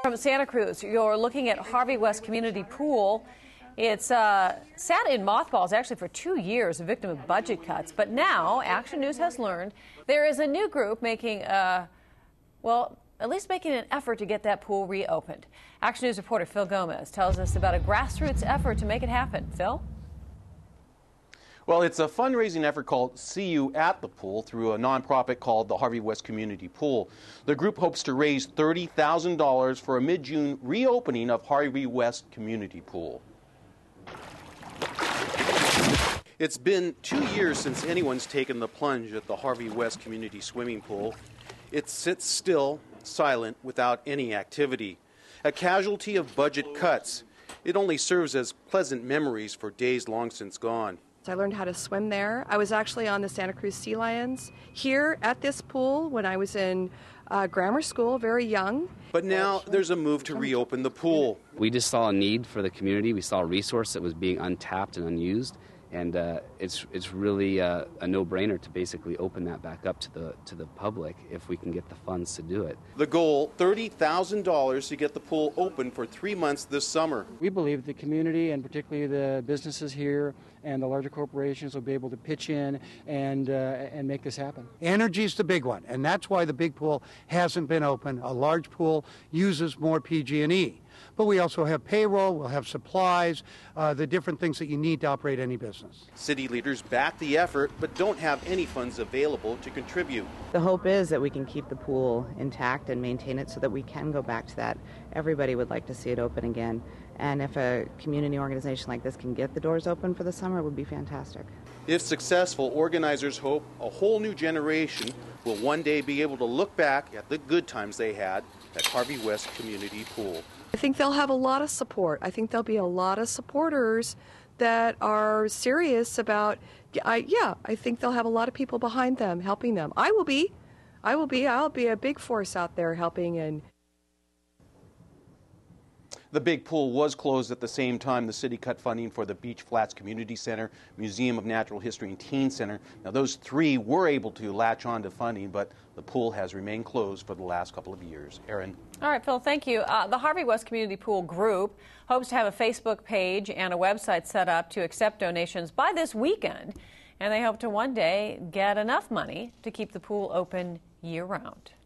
From Santa Cruz, you're looking at Harvey West Community Pool. It's sat in mothballs actually for 2 years, a victim of budget cuts. But now, Action News has learned there is a new group making, well, at least making an effort to get that pool reopened. Action News reporter Phil Gomez tells us about a grassroots effort to make it happen. Phil? Well, it's a fundraising effort called See You at the Pool through a nonprofit called the Harvey West Community Pool. The group hopes to raise $30,000 for a mid-June reopening of Harvey West Community Pool. It's been 2 years since anyone's taken the plunge at the Harvey West Community Swimming Pool. It sits still, silent, without any activity. A casualty of budget cuts. It only serves as pleasant memories for days long since gone. I learned how to swim there. I was actually on the Santa Cruz Sea Lions here at this pool when I was in grammar school, very young. But now there's a move to reopen the pool. We just saw a need for the community. We saw a resource that was being untapped and unused. And it's really a no-brainer to basically open that back up to the public if we can get the funds to do it. The goal, $30,000 to get the pool open for 3 months this summer. We believe the community, and particularly the businesses here and the larger corporations, will be able to pitch in and make this happen. Energy's the big one, and that's why the big pool hasn't been open. A large pool uses more PG&E. But we also have payroll, we'll have supplies, the different things that you need to operate any business. City leaders back the effort, but don't have any funds available to contribute. The hope is that we can keep the pool intact and maintain it so that we can go back to that. Everybody would like to see it open again. And if a community organization like this can get the doors open for the summer, it would be fantastic. If successful, organizers hope a whole new generation will one day be able to look back at the good times they had at Harvey West Community Pool. I think they'll have a lot of support. I think there'll be a lot of supporters that are serious about, I think they'll have a lot of people behind them, helping them. I'll be a big force out there helping. And the big pool was closed at the same time the city cut funding for the Beach Flats Community Center, Museum of Natural History and Teen Center. Now those three were able to latch on to funding, but the pool has remained closed for the last couple of years. Erin. All right, Phil, thank you. The Harvey West Community Pool Group hopes to have a Facebook page and a website set up to accept donations by this weekend, and they hope to one day get enough money to keep the pool open year-round.